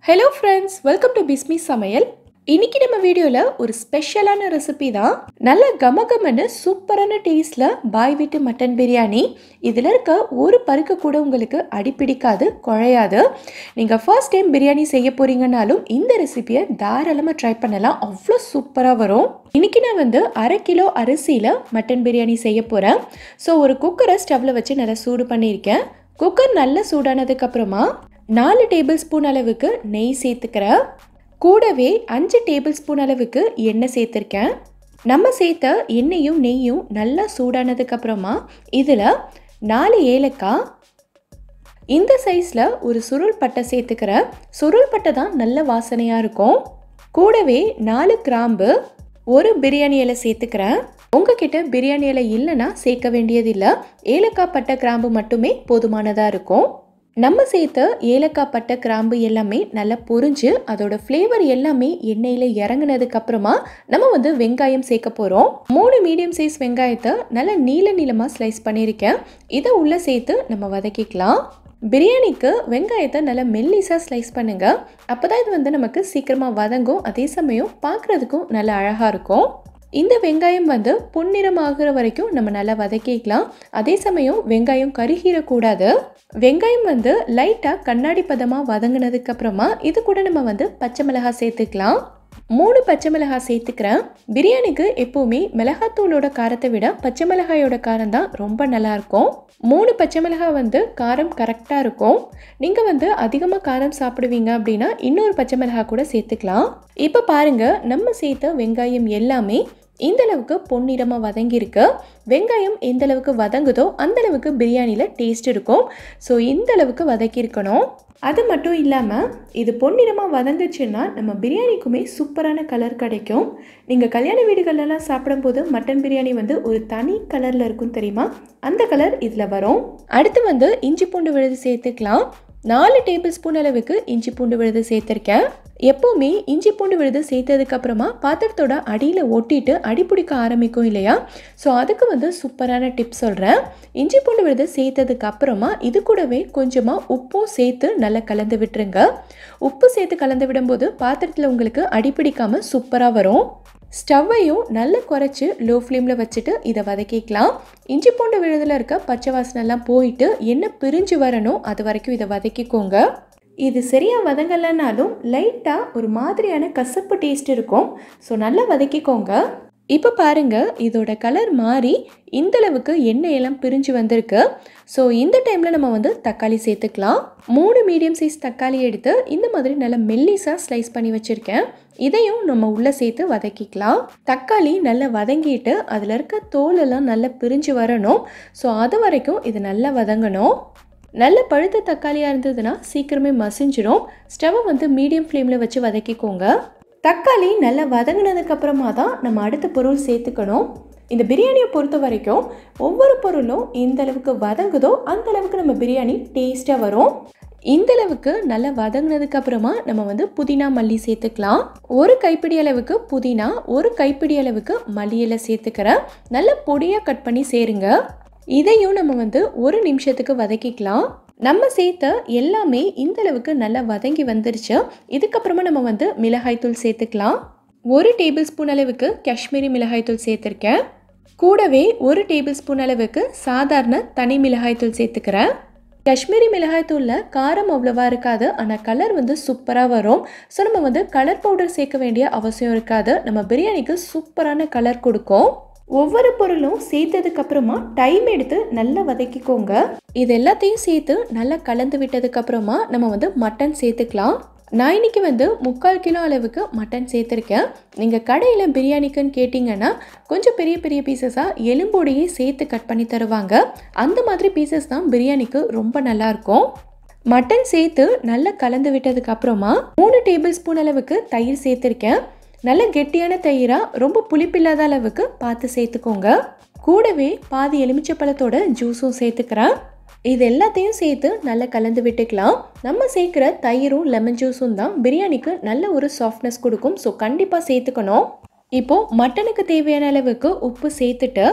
Hello friends, welcome to Bismi Samayal. இன்னைக்கு நம்ம வீடியோல ஒரு ஸ்பெஷலான ரெசிபி தான். நல்ல கமகமன்னு சூப்பரான டேஸ்ட்ல பாய் வீட்டு மட்டன் பிரியாணி. இதுல இருக்க ஒரு பருக்கு கூட உங்களுக்கு அடிபிடிக்காது, குழையாது. நீங்க ஃபர்ஸ்ட் டைம் பிரியாணி செய்ய போறீங்கனாலும் இந்த ரெசிபியை தாராளமா ட்ரை பண்ணலாம். அவ்வளோ சூப்பரா வரும். இன்னைக்கு நான் அரை கிலோ அரிசியில மட்டன் பிரியாணி செய்ய போறேன். ஸோ ஒரு குக்கரை ஸ்டவ்ல வச்சு நல்லா சூடு பண்ணியிருக்கேன். குக்கர் நல்லா சூடானதுக்கு அப்புறமா 4 டேபிள் ஸ்பூன் அளவுக்கு நெய் சேர்த்துக்கிறேன். கூடவே 5 டேபிள் ஸ்பூன் அளவுக்கு எண்ணெய் சேர்த்துருக்கேன். நம்ம சேர்த்த எண்ணெயும் நெய்யும் நல்லா சூடானதுக்கு அப்புறமா இதில் 4 ஏலக்காய், இந்த சைஸில் ஒரு சுருள் பட்டை சேர்த்துக்கிறேன். சுருள் பட்டை தான் நல்ல வாசனையாக இருக்கும். கூடவே 4 கிராம்பு, ஒரு பிரியாணி இலை சேர்த்துக்கிறேன். உங்ககிட்ட பிரியாணி இலை இல்லைன்னா சேர்க்க வேண்டியதில்லை. ஏலக்காய் பட்டை கிராம்பு மட்டுமே போதுமானதாக இருக்கும். நம்ம சேர்த்த ஏலக்காய் பட்டை கிராம்பு எல்லாமே நல்லா பொரிஞ்சு அதோட ஃப்ளேவர் எல்லாமே எண்ணெயில் இறங்குனதுக்கு அப்புறமா நம்ம வெங்காயம் சேர்க்க போகிறோம். 3 மீடியம் சைஸ் வெங்காயத்தை நல்லா நீளமாக ஸ்லைஸ் பண்ணியிருக்கேன். இதை உள்ளே சேர்த்து நம்ம வதக்கிக்கலாம். பிரியாணிக்கு வெங்காயத்தை நல்லா மெல்லிஸாக ஸ்லைஸ் பண்ணுங்கள். அப்போ தான் இது நமக்கு சீக்கிரமாக வதங்கும். அதே சமயம் பார்க்குறதுக்கும் நல்லா அழகாக இருக்கும். இந்த வெங்காயம் பொன்னிறமாகிற வரைக்கும் நம்ம நல்லா வதக்கிக்கலாம். அதே சமயம் வெங்காயம் கருகிடக்கூடாது. வெங்காயம் லைட்டாக கண்ணாடி பதமாக வதங்கினதுக்கு அப்புறமா இது கூட நம்ம பச்சை மிளகாய் சேர்த்துக்கலாம். 3 பச்சை மிளகாய் சேர்த்துக்கிறேன். பிரியாணிக்கு எப்போவுமே மிளகாத்தூளோட காரத்தை விட பச்சை மிளகாயோட காரம் தான் ரொம்ப நல்லாயிருக்கும். 3 பச்சை மிளகாய் காரம் கரெக்டாக இருக்கும். நீங்கள் அதிகமாக காரம் சாப்பிடுவீங்க அப்படின்னா இன்னொரு பச்சை மிளகாய் கூட சேர்த்துக்கலாம். இப்போ பாருங்கள், நம்ம சேர்த்த வெங்காயம் எல்லாமே இந்த அளவுக்கு பொன்னிறமாக வதங்கியிருக்கு. வெங்காயம் எந்த அளவுக்கு வதங்குதோ அந்த அளவுக்கு பிரியாணியில் டேஸ்ட் இருக்கும். ஸோ இந்த அளவுக்கு வதக்கியிருக்கணும். அது மட்டும் இல்லாமல் இது பொன்னிறமாக வதங்குச்சுன்னா நம்ம பிரியாணிக்குமே சூப்பரான கலர் கிடைக்கும். நீங்கள் கல்யாண வீடுகளெல்லாம் சாப்பிடும்போது மட்டன் பிரியாணி ஒரு தனி கலரில் இருக்கும் தெரியுமா, அந்த கலர் இதில் வரும். அடுத்து இஞ்சி பூண்டு விழுது சேர்த்துக்கலாம். 4 டேபிள் ஸ்பூன் அளவுக்கு இஞ்சி பூண்டு விழுது சேர்த்துருக்கேன். எப்போவுமே இஞ்சி பூண்டு விழுது சேர்த்ததுக்கப்புறமா பாத்திரத்தோட அடியில் ஒட்டிட்டு அடிப்பிடிக்க ஆரம்பிக்கும் இல்லையா, ஸோ அதுக்கு சூப்பரான டிப்ஸ் சொல்கிறேன். இஞ்சி பூண்டு விழுது சேர்த்ததுக்கு அப்புறமா இது கூடவே கொஞ்சமாக உப்பும் சேர்த்து நல்லா கலந்து விட்டுருங்க. உப்பு சேர்த்து கலந்து விடும்போது பாத்திரத்தில் உங்களுக்கு அடிப்பிடிக்காமல் சூப்பராக வரும். ஸ்டவ்வையும் நல்லா குறைச்சி லோ ஃப்ளேமில் வச்சுட்டு இதை வதக்கிக்கலாம். இஞ்சி பூண்டு விழுதில் இருக்க பச்சை வாசனைலாம் போயிட்டு எண்ணெய் பிரிஞ்சு வரணும், அது வரைக்கும் இதை வதக்கிக்கோங்க. இது சரியாக வதங்கலைனாலும் லைட்டாக ஒரு மாதிரியான கசப்பு டேஸ்ட் இருக்கும். ஸோ நல்லா வதக்கிக்கோங்க. இப்போ பாருங்கள், இதோட கலர் மாறி இந்தளவுக்கு எண்ணெயெல்லாம் பிரிஞ்சு வந்திருக்கு. ஸோ இந்த டைமில் நம்ம தக்காளி சேர்த்துக்கலாம். 3 மீடியம் சைஸ் தக்காளி எடுத்து இந்த மாதிரி நல்லா மெல்லிஸாக ஸ்லைஸ் பண்ணி வச்சுருக்கேன். இதையும் நம்ம உள்ளே சேர்த்து வதக்கிக்கலாம். தக்காளி நல்லா வதங்கிட்டு அதில் இருக்க தோலெல்லாம் நல்லா பிரிஞ்சு வரணும். ஸோ அது வரைக்கும் இது நல்லா வதங்கணும். நல்ல பழுத்த தக்காளியாக இருந்ததுன்னா சீக்கிரமே மசிஞ்சிடும். ஸ்டவ்வை மீடியம் ஃப்ளேமில் வச்சு வதக்கிக்கோங்க. தக்காளி நல்லா வதங்கினதுக்கு அப்புறமா தான் நம்ம அடுத்த பொருள் சேர்த்துக்கணும். இந்த பிரியாணியை பொறுத்த வரைக்கும் ஒவ்வொரு பொருளும் எந்த அளவுக்கு வதங்குதோ அந்த அளவுக்கு நம்ம பிரியாணி டேஸ்ட்டாக வரும். இந்த அளவுக்கு நல்லா வதங்கினதுக்கு அப்புறமா நம்ம புதினா மல்லி சேர்த்துக்கலாம். ஒரு கைப்பிடி அளவுக்கு புதினா, ஒரு கைப்பிடி அளவுக்கு மல்லி இலை சேர்த்துக்கிறேன். நல்லா பொடியாக கட் பண்ணி சேருங்க. இதையும் நம்ம 1 நிமிஷத்துக்கு வதக்கிக்கலாம். நம்ம சேர்த்த எல்லாமே இந்த அளவுக்கு நல்லா வதங்கி வந்துருச்சு. இதுக்கப்புறமா நம்ம மிளகாய்த்தூள் சேர்த்துக்கலாம். 1 டேபிள் ஸ்பூன் அளவுக்கு காஷ்மீரி மிளகாய்த்தூள் சேர்த்துருக்கேன். கூடவே 1 டேபிள் ஸ்பூன் அளவுக்கு சாதாரண தனி மிளகாய்த்தூள் சேர்த்துக்கிறேன். காஷ்மீரி மிளகாய்த்தூளில் காரம் அவ்வளோவா இருக்காது, ஆனால் கலர் சூப்பராக வரும். ஸோ நம்ம கலர் பவுடர் சேர்க்க வேண்டிய அவசியம் இருக்காது. நம்ம பிரியாணிக்கு சூப்பரான கலர் கொடுக்கும். ஒவ்வொரு பொருளும் சேர்த்ததுக்கு அப்புறமா டைம் எடுத்து நல்லா வதக்கிக்கோங்க. இது எல்லாத்தையும் சேர்த்து நல்லா கலந்து விட்டதுக்கு அப்புறமா நம்ம மட்டன் சேர்த்துக்கலாம். நான் இன்னைக்கு 3/4 கிலோ அளவுக்கு மட்டன் சேர்த்துருக்கேன். நீங்கள் கடையில் பிரியாணிக்குன்னு கேட்டிங்கன்னா கொஞ்சம் பெரிய பெரிய பீசஸாக எலும்போடையே சேர்த்து கட் பண்ணி தருவாங்க. அந்த மாதிரி பீசஸ் தான் பிரியாணிக்கு ரொம்ப நல்லாயிருக்கும். மட்டன் சேர்த்து நல்லா கலந்து விட்டதுக்கு அப்புறமா 3 டேபிள் ஸ்பூன் அளவுக்கு தயிர் சேர்த்துருக்கேன். நல்ல கெட்டியான தயிராக, ரொம்ப புளிப்பில்லாத அளவுக்கு பார்த்து சேர்த்துக்கோங்க. கூடவே பாதி எலுமிச்சப்பழத்தோட ஜூஸும் சேர்த்துக்கிறேன். இது எல்லாத்தையும் சேர்த்து நல்லா கலந்து விட்டுக்கலாம். நம்ம சேர்க்குற தயிரும் லெமன் ஜூஸும் தான் பிரியாணிக்கு நல்ல ஒரு சாஃப்ட்னஸ் கொடுக்கும். ஸோ கண்டிப்பாக சேர்த்துக்கணும். இப்போது மட்டனுக்கு தேவையான அளவுக்கு உப்பு சேர்த்துட்டு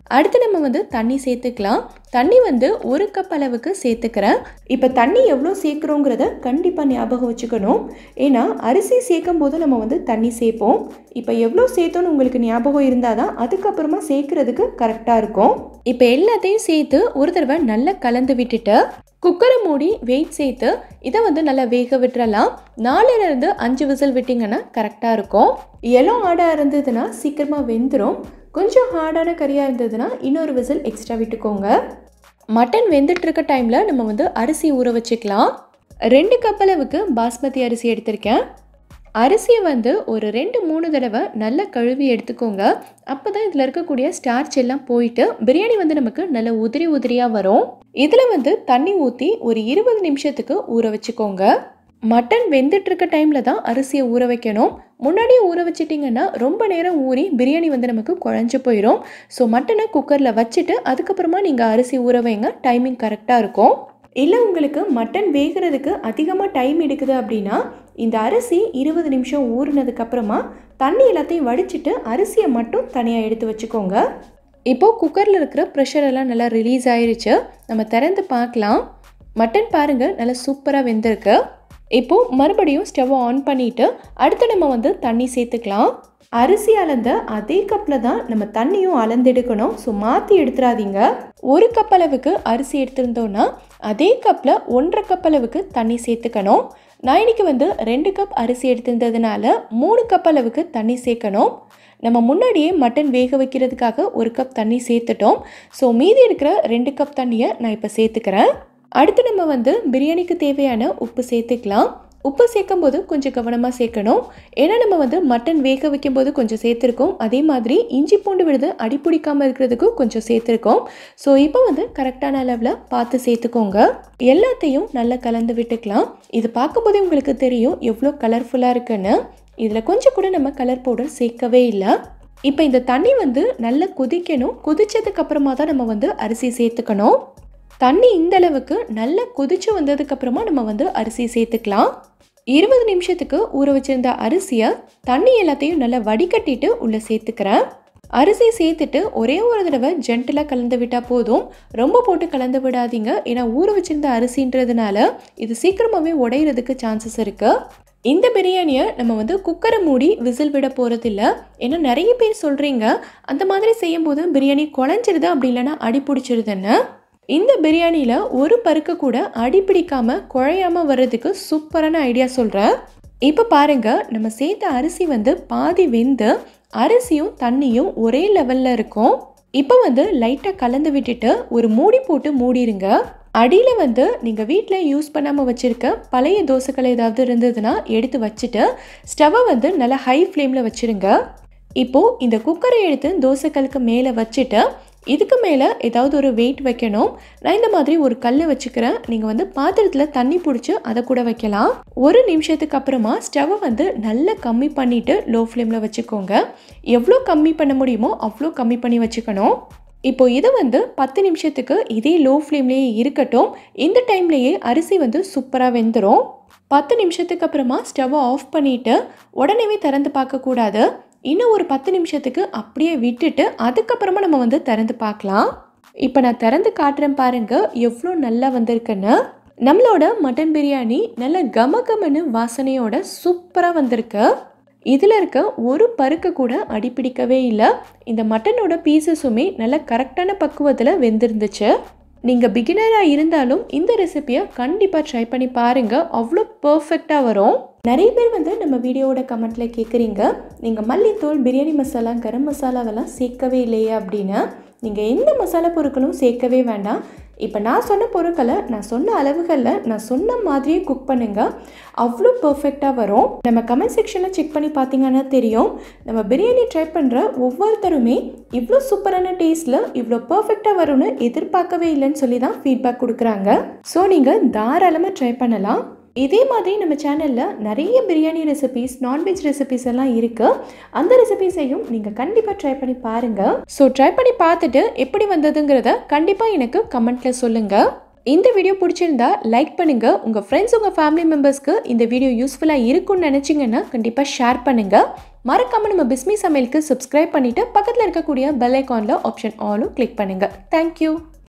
அடுத்து நம்ம வந்து தண்ணி சேர்த்துக்கலாம். தண்ணி வந்து 1 கப் அளவுக்கு சேர்த்துக்கிறேன். இப்போ தண்ணி எவ்வளோ சேர்க்குறோங்கிறத கண்டிப்பாக ஞாபகம் வச்சுக்கணும். ஏன்னா அரிசி சேர்க்கும் போது நம்ம வந்து தண்ணி சேர்ப்போம். இப்போ எவ்வளோ சேர்த்தோன்னு உங்களுக்கு ஞாபகம் இருந்தால் தான் அதுக்கப்புறமா சேர்க்குறதுக்கு கரெக்டாக இருக்கும். இப்போ எல்லாத்தையும் சேர்த்து ஒரு தடவை நல்லா கலந்து விட்டுட்டு குக்கரை மூடி வெயிட் சேர்த்து இதை வந்து நல்லா வேக விட்டுறலாம். 4லேருந்து 5 விசில் விட்டிங்கன்னா கரெக்டாக இருக்கும். எல்லோ ஹார்டாக இருந்ததுன்னா சீக்கிரமாக வெந்துடும். கொஞ்சம் ஹார்டான கறியாக இருந்ததுன்னா இன்னொரு விசில் எக்ஸ்ட்ரா விட்டுக்கோங்க. மட்டன் வெந்துட்டு இருக்க டைமில் நம்ம வந்து அரிசி ஊற வச்சுக்கலாம். 2 கப் அளவுக்கு பாஸ்மதி அரிசி எடுத்திருக்கேன். அரிசியை வந்து ஒரு 2-3 தடவை நல்லா கழுவி எடுத்துக்கோங்க. அப்போ தான் இதில் இருக்கக்கூடிய ஸ்டார்ச் எல்லாம் போயிட்டு பிரியாணி வந்து நமக்கு நல்ல உதிரி உதிரியாக வரும். இதில் வந்து தண்ணி ஊற்றி ஒரு 20 நிமிஷத்துக்கு ஊற வச்சுக்கோங்க. மட்டன் வெந்துட்டு இருக்க டைமில் தான் அரிசியை ஊற வைக்கணும். முன்னாடியே ஊற வச்சிட்டிங்கன்னா ரொம்ப நேரம் ஊறி பிரியாணி வந்து நமக்கு குழஞ்சி போயிடும். ஸோ மட்டனை குக்கரில் வச்சுட்டு அதுக்கப்புறமா நீங்கள் அரிசி ஊற வைங்க. டைமிங் கரெக்டாக இருக்கும். இல்லை உங்களுக்கு மட்டன் வேகிறதுக்கு அதிகமாக டைம் எடுக்குது அப்படின்னா இந்த அரிசி 20 நிமிஷம் ஊறினதுக்கப்புறமா தண்ணி எல்லாத்தையும் வடிச்சிட்டு அரிசியை மட்டும் தனியாக எடுத்து வச்சுக்கோங்க. இப்போது குக்கரில் இருக்கிற ப்ரெஷர் எல்லாம் நல்லா ரிலீஸ் ஆயிருச்சு. நம்ம திறந்து பார்க்கலாம். மட்டன் பாருங்கள் நல்லா சூப்பராக வெந்திருக்கு. இப்போது மறுபடியும் ஸ்டவ்வை ஆன் பண்ணிவிட்டு அடுத்து நம்ம வந்து தண்ணி சேர்த்துக்கலாம். அரிசி அளந்த அதே கப்பில் தான் நம்ம தண்ணியும் அளந்தெடுக்கணும். ஸோ மாற்றி எடுத்துடாதீங்க. 1 கப் அளவுக்கு அரிசி எடுத்திருந்தோன்னா அதே கப்பில் 1.5 கப் அளவுக்கு தண்ணி சேர்த்துக்கணும். நான் இன்றைக்கி வந்து 2 கப் அரிசி எடுத்திருந்ததுனால 3 கப் அளவுக்கு தண்ணி சேர்க்கணும். நம்ம முன்னாடியே மட்டன் வேக வைக்கிறதுக்காக 1 கப் தண்ணி சேர்த்துட்டோம். ஸோ மீதி இருக்கிற 2 கப் தண்ணியை நான் இப்போ சேர்த்துக்கிறேன். அடுத்து நம்ம வந்து பிரியாணிக்கு தேவையான உப்பு சேர்த்துக்கலாம். உப்பு சேர்க்கும் போது கொஞ்சம் கவனமாக சேர்க்கணும். ஏன்னா நம்ம வந்து மட்டன் வேக வைக்கும் போது கொஞ்சம் சேர்த்துருக்கோம். அதே மாதிரி இஞ்சி பூண்டு விழுது அடிப்பிடிக்காமல் இருக்கிறதுக்கும் கொஞ்சம் சேர்த்துருக்கோம். ஸோ இப்போ வந்து கரெக்டான அளவில் பார்த்து சேர்த்துக்கோங்க. எல்லாத்தையும் நல்லா கலந்து விட்டுக்கலாம். இது பார்க்கும்போதே உங்களுக்கு தெரியும் எவ்வளோ கலர்ஃபுல்லாக இருக்குன்னு. இதில் கொஞ்சம் கூட நம்ம கலர் பவுடர் சேர்க்கவே இல்லை. இப்போ இந்த தண்ணி வந்து நல்லா கொதிக்கணும். கொதிச்சதுக்கு அப்புறமா தான் நம்ம வந்து அரிசி சேர்த்துக்கணும். தண்ணி இந்த அளவுக்கு நல்லா கொதிச்சு வந்ததுக்கப்புறமா நம்ம வந்து அரிசி சேர்த்துக்கலாம். 20 நிமிஷத்துக்கு ஊற வச்சிருந்த அரிசியை தண்ணி எல்லாத்தையும் நல்லா வடிகட்டிட்டு உள்ளே சேர்த்துக்கிறேன். அரிசி சேர்த்துட்டு ஒரே ஒரு தடவை ஜென்டலாக கலந்து விட்டால் போதும். ரொம்ப போட்டு கலந்து விடாதீங்க. ஏன்னா ஊற வச்சிருந்த அரிசின்றதுனால இது சீக்கிரமாகவே உடையிறதுக்கு சான்சஸ் இருக்குது. இந்த பிரியாணியை நம்ம வந்து குக்கரை மூடி விசில் விட போகிறதில்ல. ஏன்னா நிறைய பேர் சொல்கிறீங்க அந்த மாதிரி செய்யும்போது பிரியாணி குழஞ்சிருது அப்படி இல்லைன்னா அடி பிடிச்சிருதுன்னு. இந்த பிரியாணியில் ஒரு பருக்க கூட அடி பிடிக்காமல் குழையாமல் வர்றதுக்கு சூப்பரான ஐடியா சொல்கிறேன். இப்போ பாருங்கள், நம்ம சேர்த்த அரிசி வந்து பாதி வெந்து அரிசியும் தண்ணியும் ஒரே லெவலில் இருக்கும். இப்போ வந்து லைட்டாக கலந்து விட்டுட்டு ஒரு மூடி போட்டு மூடிடுங்க. அடியில் வந்து நீங்கள் வீட்டில் யூஸ் பண்ணாமல் வச்சுருக்க பழைய தோசைக்கல் ஏதாவது இருந்ததுன்னா எடுத்து வச்சுட்டு ஸ்டவ்வை வந்து நல்லா ஹை ஃப்ளேமில் வச்சுருங்க. இப்போது இந்த குக்கரை எடுத்து தோசைக்கல்லுக்கு மேலே வச்சுட்டு இதுக்கு மேலே ஏதாவது ஒரு வெயிட் வைக்கணும். நான் இந்த மாதிரி ஒரு கல் வச்சுக்கிறேன். நீங்கள் வந்து பாத்திரத்தில் தண்ணி பிடிச்சி அதை கூட வைக்கலாம். 1 நிமிஷத்துக்கு அப்புறமா ஸ்டவ்வை வந்து நல்லா கம்மி பண்ணிவிட்டு லோ ஃப்ளேமில் வச்சுக்கோங்க. எவ்வளோ கம்மி பண்ண முடியுமோ அவ்வளோ கம்மி பண்ணி வச்சுக்கணும். இப்போது இதை வந்து 10 நிமிஷத்துக்கு இதே லோ ஃப்ளேம்லேயே இருக்கட்டும். இந்த டைம்லேயே அரிசி வந்து சூப்பராக வெந்துடும். 10 நிமிஷத்துக்கு அப்புறமா ஸ்டவ்வை ஆஃப் பண்ணிவிட்டு உடனே திறந்து பார்க்கக்கூடாது. இன்னும் ஒரு 10 நிமிஷத்துக்கு அப்படியே விட்டுட்டு அதுக்கப்புறமா நம்ம வந்து திறந்து பார்க்கலாம். இப்போ நான் திறந்து காட்டுறேன் பாருங்கள் எவ்வளோ நல்லா வந்திருக்குன்னு. நம்மளோட மட்டன் பிரியாணி நல்ல கமகமன்னு வாசனையோட சூப்பராக வந்திருக்கு. இதில் இருக்க ஒரு பருக்க கூட அடிப்பிடிக்கவே இல்லை. இந்த மட்டனோட பீசஸுமே நல்ல கரெக்டான பக்குவத்தில் வெந்திருந்துச்சு. நீங்கள் பிகினராக இருந்தாலும் இந்த ரெசிபியை கண்டிப்பாக ட்ரை பண்ணி பாருங்கள். அவ்வளோ பர்ஃபெக்டாக வரும். நிறைய பேர் வந்து நம்ம வீடியோவோட கமெண்ட்டில் கேட்குறீங்க, நீங்கள் மல்லித்தூள், பிரியாணி மசாலா, கரம் மசாலாவெல்லாம் சேர்க்கவே இல்லையா அப்படின்னு. நீங்கள் எந்த மசாலா பொருட்களும் சேர்க்கவே வேண்டாம். இப்போ நான் சொன்ன பொருட்களை நான் சொன்ன அளவுகளில் நான் சொன்ன மாதிரியே குக் பண்ணுங்கள். அவ்வளோ பர்ஃபெக்டாக வரும். நம்ம கமெண்ட் செக்ஷனில் செக் பண்ணி பார்த்தீங்கன்னா தெரியும், நம்ம பிரியாணி ட்ரை பண்ணுற ஒவ்வொருத்தருமே இவ்வளோ சூப்பரான டேஸ்ட்டில் இவ்வளோ பர்ஃபெக்டாக வரும்னு எதிர்பார்க்கவே இல்லைன்னு சொல்லி தான் ஃபீட்பேக் கொடுக்குறாங்க. ஸோ நீங்கள் தாராளமாக ட்ரை பண்ணலாம். இதே மாதிரி நம்ம சேனலில் நிறைய பிரியாணி ரெசிபீஸ், நான்வெஜ் ரெசிபீஸ் எல்லாம் இருக்குது. அந்த ரெசிபீஸையும் நீங்கள் கண்டிப்பாக ட்ரை பண்ணி பாருங்கள். ஸோ ட்ரை பண்ணி பார்த்துட்டு எப்படி வந்ததுங்கிறத கண்டிப்பாக எனக்கு கமெண்ட்டில் சொல்லுங்கள். இந்த வீடியோ பிடிச்சிருந்தா லைக் பண்ணுங்க. உங்க ஃப்ரெண்ட்ஸ் உங்க ஃபேமிலி மெம்பர்ஸ்க்கு இந்த வீடியோ யூஸ்ஃபுல்லா இருக்கும்னு நினைச்சீங்கன்னா கண்டிப்பா ஷேர் பண்ணுங்க. மறக்காம நம்ம பிஸ்மி சமையலுக்கு சப்ஸ்கிரைப் பண்ணிட்டு பக்கத்துல இருக்கக்கூடிய பெல் ஐகான்ல ஆப்ஷன் ஆலும் கிளிக் பண்ணுங்க. Thank you.